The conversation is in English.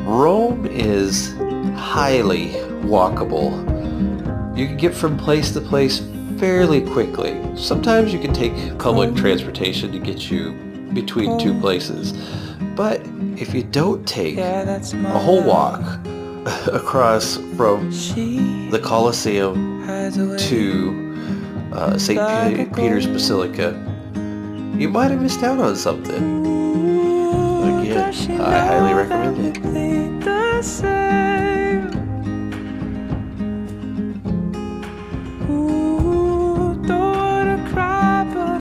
Rome is highly walkable. You can get from place to place fairly quickly. Sometimes you can take public transportation to get you between two places. But if you don't take a whole walk across from the Colosseum to St. Peter's Basilica, you might have missed out on something. Again, I highly recommend it.